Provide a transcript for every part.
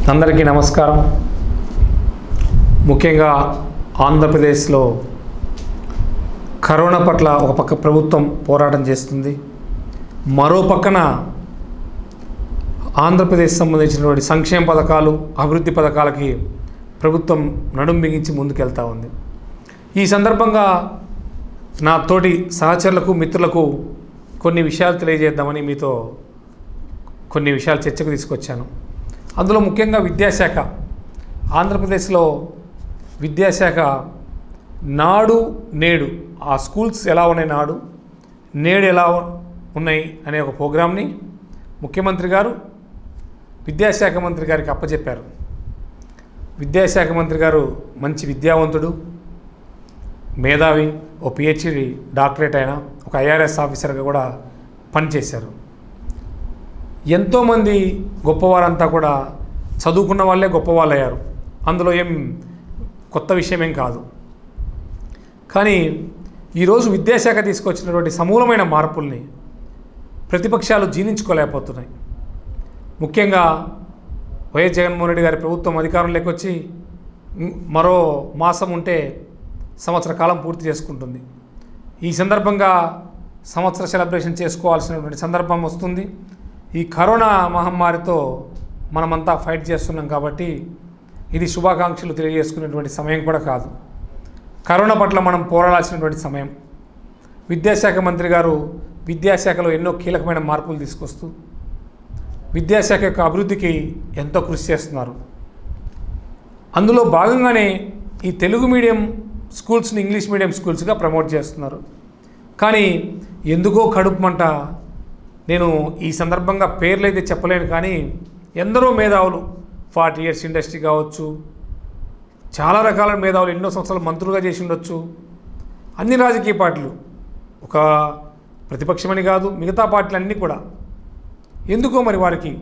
అందరికీ నమస్కారం. ముఖ్యంగా ఆంధ్రప్రదేశ్లో కరోనా పట్ల ఒక పక్క ప్రభుత్వం పోరాటం చేస్తుంది, మరో పక్కన ఆంధ్రప్రదేశ్ సంబంధించినటువంటి సంక్షేమ పథకాలు, అభివృద్ధి పథకాలకి ప్రభుత్వం నడుం బిగించి ముందుకెళ్తూ ఉంది. ఈ సందర్భంగా నా తోటి సహచరులకు, మిత్రులకు కొన్ని విషయాలు తెలియజేద్దామని మీతో కొన్ని విషయాలు చర్చకు తీసుకొచ్చాను. అందులో ముఖ్యంగా విద్యాశాఖ, ఆంధ్రప్రదేశ్లో విద్యాశాఖ నాడు నేడు, ఆ స్కూల్స్ ఎలా ఉన్నాయి, నాడు నేడు ఎలా ఉన్నాయి అనే ఒక ప్రోగ్రామ్ని ముఖ్యమంత్రి గారు విద్యాశాఖ మంత్రి గారికి అప్పచెప్పారు. విద్యాశాఖ మంత్రి గారు మంచి విద్యావంతుడు, మేధావి, ఓ పిహెచ్డి డాక్టరేట్ అయిన ఒక ఐఆర్ఎస్ ఆఫీసర్గా కూడా పనిచేశారు. ఎంతోమంది గొప్పవారంతా కూడా చదువుకున్న వాళ్ళే గొప్పవాళ్ళు అయ్యారు. అందులో ఏం కొత్త విషయం ఏం కాదు. కానీ ఈరోజు విద్యాశాఖ తీసుకొచ్చినటువంటి సమూలమైన మార్పుల్ని ప్రతిపక్షాలు జీర్ణించుకోలేకపోతున్నాయి. ముఖ్యంగా వైఎస్ జగన్మోహన్ రెడ్డి గారి ప్రభుత్వం అధికారంలోకి వచ్చి మరో మాసం ఉంటే సంవత్సర కాలం పూర్తి చేసుకుంటుంది. ఈ సందర్భంగా సంవత్సర సెలబ్రేషన్ చేసుకోవాల్సినటువంటి సందర్భం వస్తుంది. ఈ కరోనా మహమ్మారితో మనమంతా ఫైట్ చేస్తున్నాం కాబట్టి ఇది శుభాకాంక్షలు తెలియజేసుకునేటువంటి సమయం కూడా కాదు. కరోనా పట్ల మనం పోరాడాల్సినటువంటి సమయం. విద్యాశాఖ మంత్రి గారు విద్యాశాఖలో ఎన్నో కీలకమైన మార్పులు తీసుకొస్తూ విద్యాశాఖ యొక్క అభివృద్ధికి ఎంతో కృషి చేస్తున్నారు. అందులో భాగంగానే ఈ తెలుగు మీడియం స్కూల్స్ని ఇంగ్లీష్ మీడియం స్కూల్స్గా ప్రమోట్ చేస్తున్నారు. కానీ ఎందుకో కడుపు మంట. నేను ఈ సందర్భంగా పేర్లు అయితే చెప్పలేను, కానీ ఎందరో మేధావులు, 40 years ఇండస్ట్రీ కావచ్చు, చాలా రకాల మేధావులు ఎన్నో సంవత్సరాలు మంత్రులుగా చేసి ఉండొచ్చు, అన్ని రాజకీయ పార్టీలు, ఒక ప్రతిపక్షమని కాదు మిగతా పార్టీలు అన్నీ కూడా ఎందుకో మరి వారికి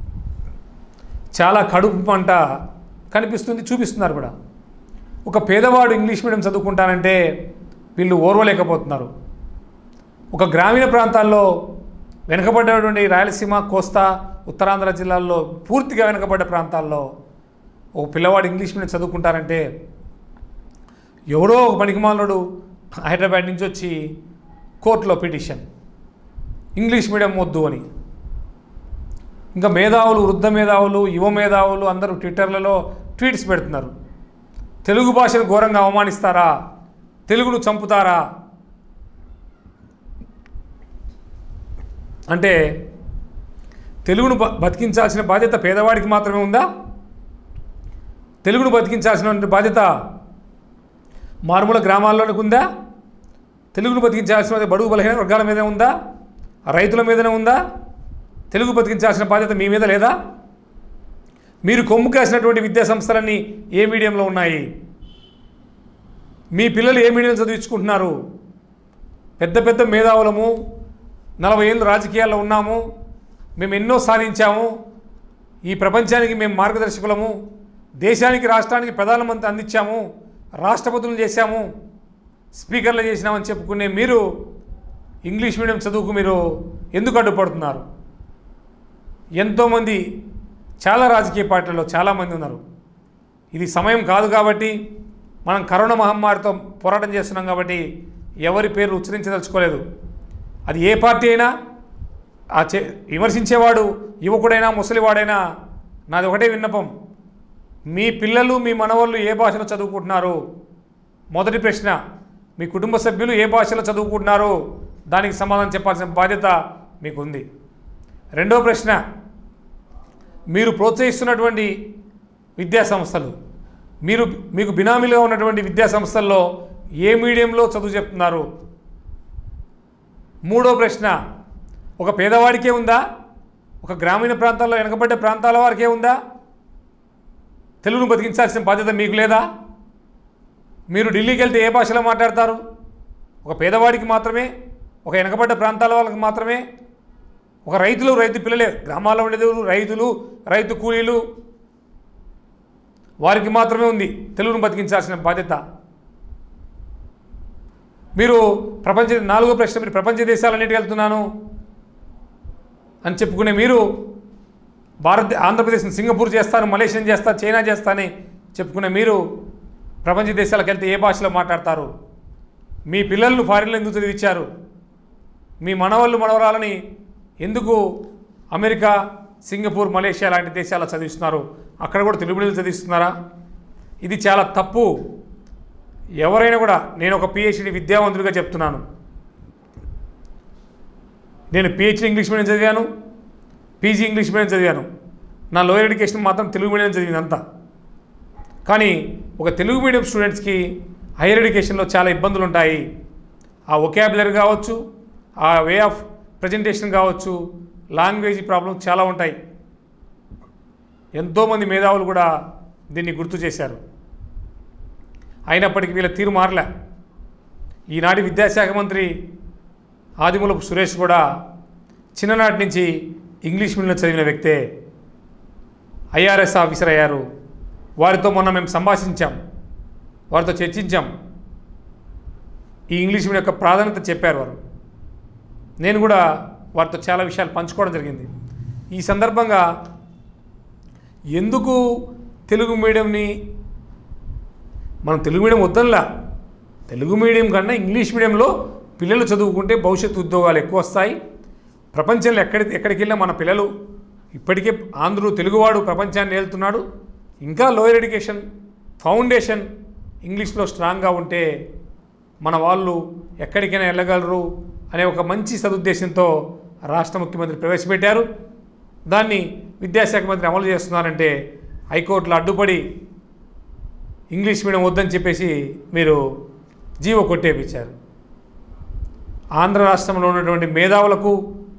చాలా కడుపు మంట కనిపిస్తుంది, చూపిస్తున్నారు కూడా. ఒక పేదవాడు ఇంగ్లీష్ మీడియం చదువుకుంటానంటే వీళ్ళు ఓర్వలేకపోతున్నారు. ఒక గ్రామీణ ప్రాంతాల్లో వెనుకబడ్డటువంటి రాయలసీమ, కోస్తా, ఉత్తరాంధ్ర జిల్లాల్లో పూర్తిగా వెనుకబడ్డ ప్రాంతాల్లో ఒక పిల్లవాడు ఇంగ్లీష్ మీడియం చదువుకుంటారంటే ఎవడో ఒక పనికిమాలుడు హైదరాబాద్ నుంచి వచ్చి కోర్టులో పిటిషన్, ఇంగ్లీష్ మీడియం వద్దు అని. ఇంకా మేధావులు, వృద్ధ మేధావులు, యువ మేధావులు అందరూ ట్విట్టర్లలో ట్వీట్స్ పెడుతున్నారు. తెలుగు భాషను ఘోరంగా అవమానిస్తారా, తెలుగును చంపుతారా అంటే తెలుగును బతికించాల్సిన బాధ్యత పేదవాడికి మాత్రమే ఉందా? తెలుగును బతికించాల్సిన బాధ్యత మారుమూల గ్రామాల్లోనికి ఉందా? తెలుగును బతికించాల్సిన బడుగు బలహీన వర్గాల మీదనే ఉందా? రైతుల మీదనే ఉందా? తెలుగు బతికించాల్సిన బాధ్యత మీ మీద లేదా? మీరు కొమ్ము కాసినటువంటి విద్యా సంస్థలన్నీ ఏ మీడియంలో ఉన్నాయి? మీ పిల్లలు ఏ మీడియం చదివించుకుంటున్నారు? పెద్ద పెద్ద మేధావులము, 40 ఏళ్ళు రాజకీయాల్లో ఉన్నాము, మేము ఎన్నో సాధించాము, ఈ ప్రపంచానికి మేము మార్గదర్శకులము, దేశానికి రాష్ట్రానికి ప్రధానమంత్రి అందించాము, రాష్ట్రపతులు చేశాము, స్పీకర్లు చేసినామని చెప్పుకునే మీరు ఇంగ్లీష్ మీడియం చదువుకు మీరు ఎందుకు అడ్డుపడుతున్నారు? ఎంతోమంది చాలా రాజకీయ పార్టీల్లో చాలామంది ఉన్నారు. ఇది సమయం కాదు కాబట్టి, మనం కరోనా మహమ్మారితో పోరాటం చేస్తున్నాం కాబట్టి ఎవరి పేరు ఉచ్చరించదలుచుకోలేదు. అది ఏ పార్టీ అయినా, విమర్శించేవాడు యువకుడైనా ముసలివాడైనా నాది ఒకటే విన్నపం, మీ పిల్లలు, మీ మనవాళ్ళు ఏ భాషలో చదువుకుంటున్నారు? మొదటి ప్రశ్న, మీ కుటుంబ సభ్యులు ఏ భాషలో చదువుకుంటున్నారు? దానికి సమాధానం చెప్పాల్సిన బాధ్యత మీకు ఉంది. రెండో ప్రశ్న, మీరు ప్రోత్సహిస్తున్నటువంటి విద్యా సంస్థలు, మీకు బినామీలుగా ఉన్నటువంటి విద్యా సంస్థల్లో ఏ మీడియంలో చదువు చెప్తున్నారు? మూడో ప్రశ్న, ఒక పేదవాడికే ఉందా? ఒక గ్రామీణ ప్రాంతాల్లో వెనకబడ్డ ప్రాంతాల వారికే ఉందా? తెలుగును బతికించాల్సిన బాధ్యత మీకు లేదా? మీరు ఢిల్లీకి వెళ్తే ఏ భాషలో మాట్లాడతారు? ఒక పేదవాడికి మాత్రమే, ఒక వెనకబడ్డ ప్రాంతాల వాళ్ళకి మాత్రమే, ఒక రైతు పిల్లలే, గ్రామాల్లో ఉండేది రైతులు, రైతు కూలీలు, వారికి మాత్రమే ఉంది తెలుగును బతికించాల్సిన బాధ్యత. మీరు నాలుగో ప్రశ్న, మీరు ప్రపంచ దేశాలన్నిటికి వెళ్తున్నాను అని చెప్పుకునే మీరు ఆంధ్రప్రదేశ్ని సింగపూర్ చేస్తాను, మలేషియా చేస్తా, చైనా చేస్తానని చెప్పుకునే మీరు ప్రపంచ దేశాలకు వెళ్తే ఏ భాషలో మాట్లాడతారు? మీ పిల్లలను ఫారిన్లో ఎందుకు చదివించారు? మీ మనవరాలని ఎందుకు అమెరికా, సింగపూర్, మలేషియా లాంటి దేశాల్లో చదివిస్తున్నారు? అక్కడ కూడా తెలుగు మీడియంలో చదివిస్తున్నారా? ఇది చాలా తప్పు. ఎవరైనా కూడా, నేను ఒక పిహెచ్డి విద్యావంతుడిగా చెప్తున్నాను. నేను పిహెచ్డి ఇంగ్లీష్ మీడియం చదివాను, పీజీ ఇంగ్లీష్ మీడియం చదివాను. నా లోయర్ ఎడ్యుకేషన్ మాత్రం తెలుగు మీడియం చదివిందంతా. కానీ ఒక తెలుగు మీడియం స్టూడెంట్స్కి హైయర్ ఎడ్యుకేషన్లో చాలా ఇబ్బందులు ఉంటాయి. ఆ వొకాబులరీ కావచ్చు, ఆ వే ఆఫ్ ప్రజెంటేషన్ కావచ్చు, లాంగ్వేజ్ ప్రాబ్లమ్స్ చాలా ఉంటాయి. ఎంతోమంది మేధావులు కూడా దీన్ని గుర్తు చేశారు. అయినప్పటికీ వీళ్ళ తీరు మారలే. ఈనాటి విద్యాశాఖ మంత్రి ఆదిమూలపు సురేష్ కూడా చిన్ననాటి నుంచి ఇంగ్లీష్ మీడియంలో చదివిన వ్యక్తే. ఐఆర్ఎస్ ఆఫీసర్ అయ్యారు. వారితో మొన్న మేము సంభాషించాం, వారితో చర్చించాం. ఈ ఇంగ్లీష్ మీడియం యొక్క ప్రాధాన్యత చెప్పారు వారు. నేను కూడా వారితో చాలా విషయాలు పంచుకోవడం జరిగింది. ఈ సందర్భంగా ఎందుకు తెలుగు మీడియంని మనం తెలుగు మీడియం వద్దనలా, తెలుగు మీడియం కన్నా ఇంగ్లీష్ మీడియంలో పిల్లలు చదువుకుంటే భవిష్యత్తు ఉద్యోగాలు ఎక్కువ వస్తాయి. ప్రపంచంలో ఎక్కడికి వెళ్ళినా మన పిల్లలు, ఇప్పటికే ఆంధ్రుడు తెలుగువాడు ప్రపంచాన్ని ఏలుతున్నాడు. ఇంకా లోయర్ ఎడ్యుకేషన్ ఫౌండేషన్ ఇంగ్లీష్లో స్ట్రాంగ్గా ఉంటే మన వాళ్ళు ఎక్కడికైనా వెళ్ళగలరు అనే ఒక మంచి సదుద్దేశంతో రాష్ట్ర ముఖ్యమంత్రి ప్రవేశపెట్టారు. దాన్ని విద్యాశాఖ మంత్రి అమలు చేస్తున్నారంటే హైకోర్టులో అడ్డుపడి ఇంగ్లీష్ మీడియం వద్దని చెప్పేసి మీరు జీవో కొట్టేపించారు. ఆంధ్ర రాష్ట్రంలో ఉన్నటువంటి మేధావులకు,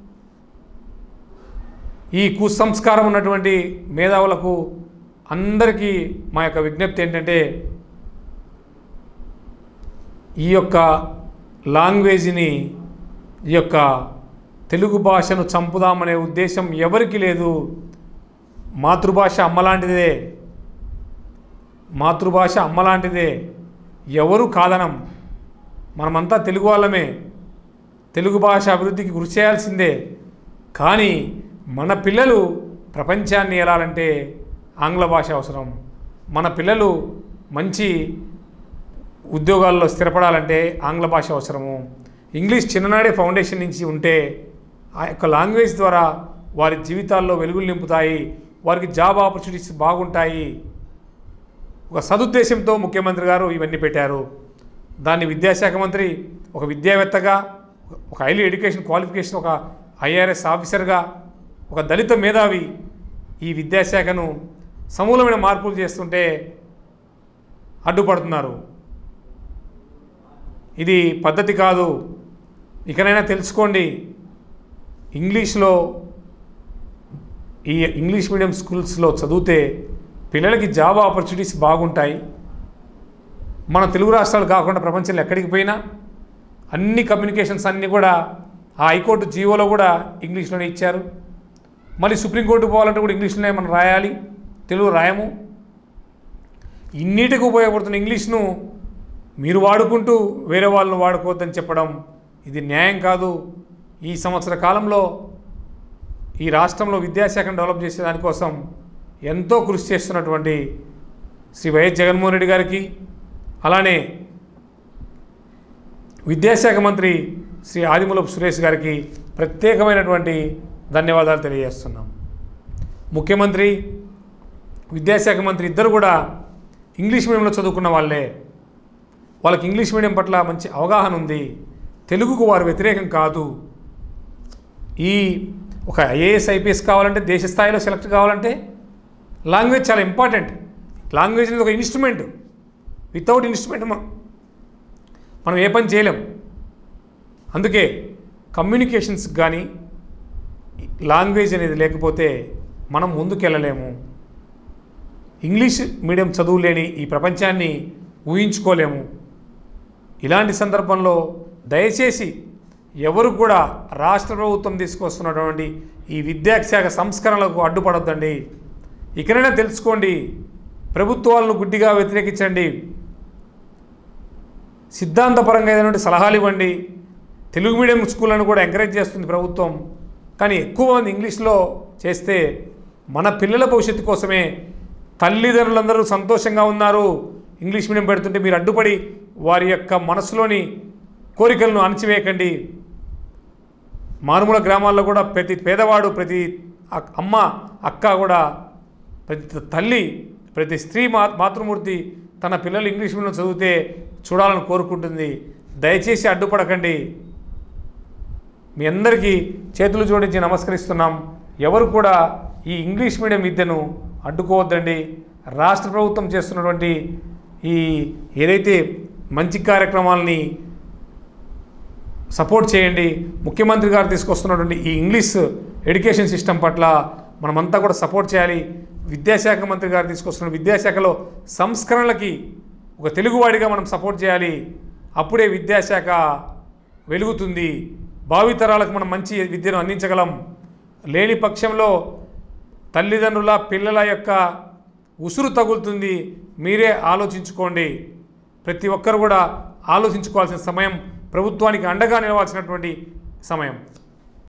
ఈ కుసంస్కారం ఉన్నటువంటి మేధావులకు అందరికీ మా యొక్క విజ్ఞప్తి ఏంటంటే, ఈ యొక్క లాంగ్వేజ్ని, ఈ యొక్క తెలుగు భాషను చంపుదామనే ఉద్దేశం ఎవరికి లేదు. మాతృభాష అమ్మలాంటిదే, మాతృభాష అమ్మలాంటిదే. ఎవరు కాదనం. మనమంతా తెలుగు వాళ్ళమే. తెలుగు భాష అభివృద్ధికి కృషి చేయాల్సిందే. కానీ మన పిల్లలు ప్రపంచాన్ని ఏలాలంటే ఆంగ్ల భాష అవసరం. మన పిల్లలు మంచి ఉద్యోగాల్లో స్థిరపడాలంటే ఆంగ్ల భాష అవసరము. ఇంగ్లీష్ చిన్ననాడే ఫౌండేషన్ నుంచి ఉంటే ఆ యొక్క లాంగ్వేజ్ ద్వారా వారి జీవితాల్లో వెలుగులు నింపుతాయి, వారికి జాబ్ ఆపర్చునిటీస్ బాగుంటాయి. ఒక సదుద్దేశంతో ముఖ్యమంత్రి గారు ఇవన్నీ పెట్టారు. దాన్ని విద్యాశాఖ మంత్రి ఒక విద్యావేత్తగా, ఒక హైలీ ఎడ్యుకేషన్ క్వాలిఫికేషన్, ఒక ఐఆర్ఎస్ ఆఫీసర్గా, ఒక దళిత మేధావి ఈ విద్యాశాఖను సమూలమైన మార్పులు చేస్తుంటే అడ్డుపడుతున్నారు. ఇది పద్ధతి కాదు. ఇకనైనా తెలుసుకోండి. ఇంగ్లీష్లో, ఈ ఇంగ్లీష్ మీడియం స్కూల్స్లో చదివితే పిల్లలకి జాబ్ ఆపర్చునిటీస్ బాగుంటాయి. మన తెలుగు రాష్ట్రాలు కాకుండా ప్రపంచంలో ఎక్కడికి పోయినా అన్ని కమ్యూనికేషన్స్ అన్నీ కూడా ఆ హైకోర్టు జీవోలో కూడా ఇంగ్లీష్లోనే ఇచ్చారు. మళ్ళీ సుప్రీంకోర్టు పోవాలంటే కూడా ఇంగ్లీష్లోనే మనం రాయాలి, తెలుగు రాయము. ఇన్నిటికి ఉపయోగపడుతున్న ఇంగ్లీష్ను మీరు వాడుకుంటూ వేరే వాళ్ళను వాడుకోవద్దని చెప్పడం ఇది న్యాయం కాదు. ఈ సంవత్సర కాలంలో ఈ రాష్ట్రంలో విద్యాశాఖను డెవలప్ చేసే దానికోసం ఎంతో కృషి చేస్తున్నటువంటి శ్రీ వైఎస్ జగన్మోహన్ రెడ్డి గారికి, అలానే విద్యాశాఖ మంత్రి శ్రీ ఆదిమూలపు సురేష్ గారికి ప్రత్యేకమైనటువంటి ధన్యవాదాలు తెలియజేస్తున్నాం. ముఖ్యమంత్రి, విద్యాశాఖ మంత్రి ఇద్దరు కూడా ఇంగ్లీష్ మీడియంలో చదువుకున్న వాళ్ళే. వాళ్ళకి ఇంగ్లీష్ మీడియం పట్ల మంచి అవగాహన ఉంది. తెలుగుకు వారు వ్యతిరేకం కాదు. ఈ ఒక ఐఏఎస్ ఐపీఎస్ కావాలంటే, దేశ స్థాయిలో సెలెక్ట్ కావాలంటే లాంగ్వేజ్ చాలా ఇంపార్టెంట్. లాంగ్వేజ్ అనేది ఒక ఇన్స్ట్రుమెంట్. వితౌట్ ఇన్స్ట్రుమెంట్ మనం ఏ పని చేయలేం. అందుకే కమ్యూనికేషన్స్ కానీ లాంగ్వేజ్ అనేది లేకపోతే మనం ముందుకెళ్ళలేము. ఇంగ్లీష్ మీడియం చదువు లేని ఈ ప్రపంచాన్ని ఊహించుకోలేము. ఇలాంటి సందర్భంలో దయచేసి ఎవరు కూడా రాష్ట్ర ప్రభుత్వం తీసుకొస్తున్నటువంటి ఈ విద్యాశాఖ సంస్కరణలకు అడ్డుపడొద్దండి. ఇకనైనా తెలుసుకోండి. ప్రభుత్వాలను గుడ్డిగా వ్యతిరేకించండి. సిద్ధాంతపరంగా ఏదైనా సలహాలు ఇవ్వండి. తెలుగు మీడియం స్కూళ్ళను కూడా ఎంకరేజ్ చేస్తుంది ప్రభుత్వం. కానీ ఎక్కువ మంది ఇంగ్లీష్లో చేస్తే మన పిల్లల భవిష్యత్తు కోసమే. తల్లిదండ్రులందరూ సంతోషంగా ఉన్నారు ఇంగ్లీష్ మీడియం పెడుతుంటే, మీరు అడ్డుపడి వారి యొక్క మనసులోని కోరికలను అణచివేయకండి. మారుమూల గ్రామాల్లో కూడా ప్రతి పేదవాడు, ప్రతి అమ్మ అక్క కూడా, ప్రతి తల్లి, ప్రతి స్త్రీ మాతృమూర్తి తన పిల్లలు ఇంగ్లీష్ మీడియం చదివితే చూడాలని కోరుకుంటుంది. దయచేసి అడ్డుపడకండి. మీ అందరికీ చేతులు జోడించి నమస్కరిస్తున్నాం. ఎవరు కూడా ఈ ఇంగ్లీష్ మీడియం విద్యను అడ్డుకోవద్దండి. రాష్ట్ర ప్రభుత్వం చేస్తున్నటువంటి ఈ ఏదైతే మంచి కార్యక్రమాలని సపోర్ట్ చేయండి. ముఖ్యమంత్రి గారు తీసుకొస్తున్నటువంటి ఈ ఇంగ్లీష్ ఎడ్యుకేషన్ సిస్టమ్ పట్ల మనమంతా కూడా సపోర్ట్ చేయాలి. విద్యాశాఖ మంత్రి గారు తీసుకొస్తున్న విద్యాశాఖలో సంస్కరణలకి ఒక తెలుగువాడిగా మనం సపోర్ట్ చేయాలి. అప్పుడే విద్యాశాఖ వెలుగుతుంది. భావితరాలకు మనం మంచి విద్యను అందించగలం. లేని పక్షంలో తల్లిదండ్రుల పిల్లల యొక్క ఉసురు తగులుతుంది. మీరే ఆలోచించుకోండి. ప్రతి ఒక్కరు కూడా ఆలోచించుకోవాల్సిన సమయం, ప్రభుత్వానికి అండగా నిలవాల్సినటువంటి సమయం.